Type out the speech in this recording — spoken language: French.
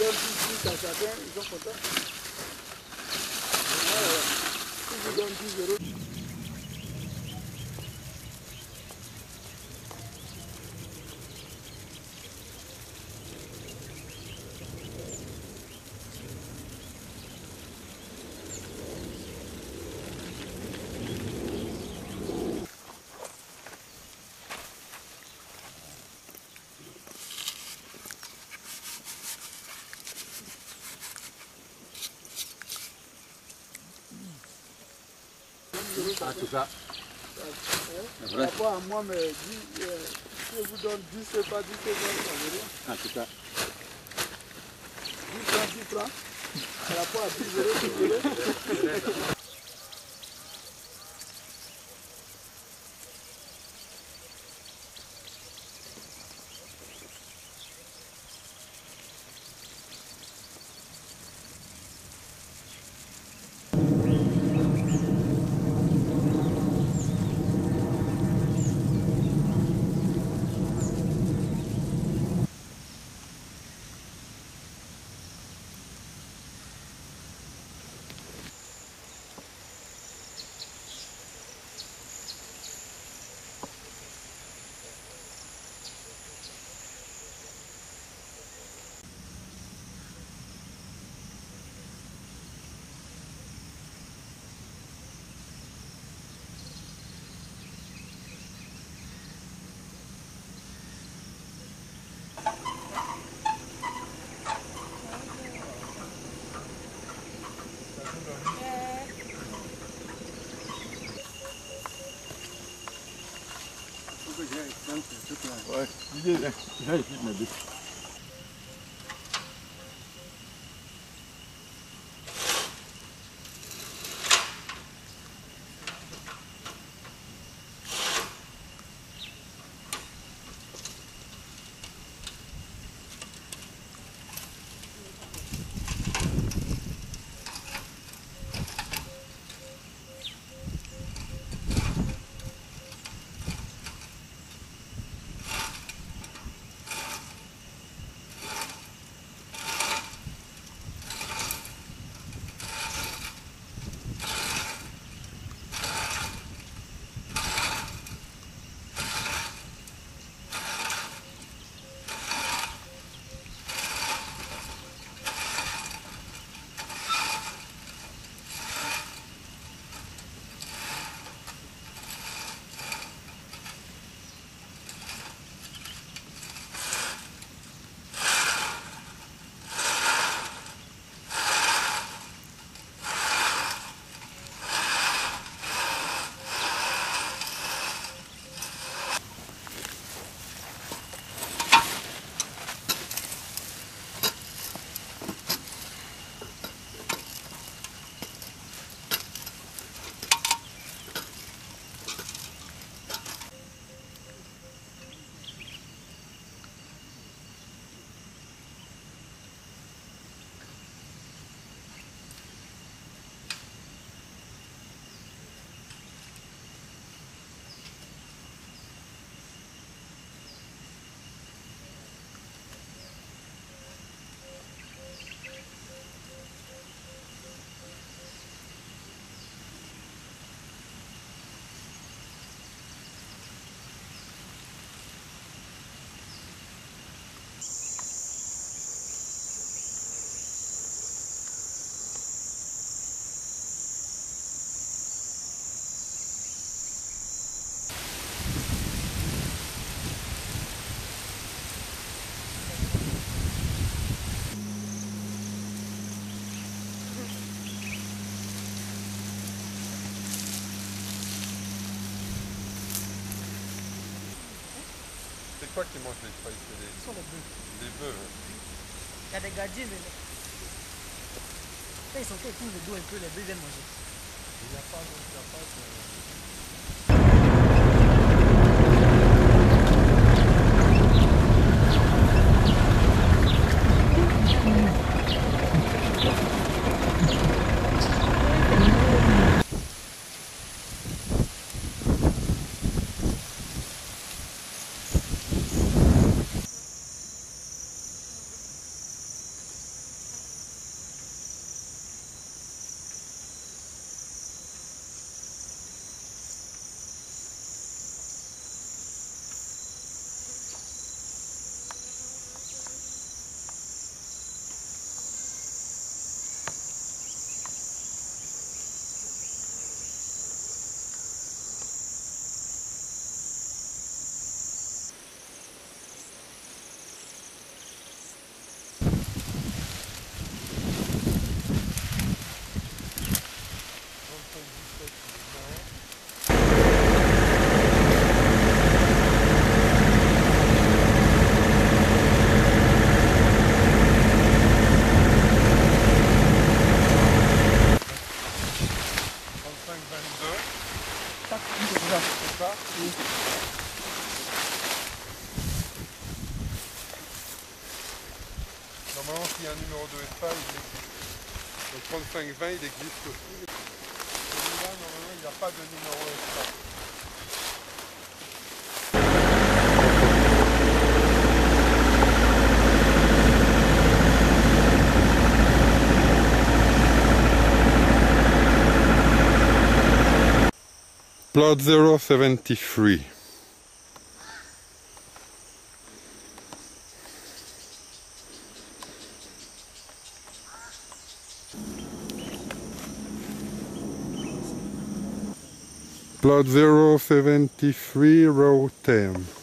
donne 10 à chacun, ils sont contents. Si je donne 10 €. En tout cas, Par rapport à moi, mais si je vous donne 10, c'est pas 10, ça veut dire. en tout cas. 10 francs, par rapport à 10 €, Ouais, l'idée, j'ai ici de mettre. C'est quoi qui mange les feuilles? Ce sont les bœufs. Des bœufs. Il y a des gardien. Quand ils sont faits, ils tournent le dos un peu, les bœufs viennent manger. Il n'y a pas de... s'il y a un numéro de FA, il existe. Donc 3520, il existe aussi. Celui-là, normalement, il n'y a pas de numéro FA. Plot 073. Plot 073, row 10.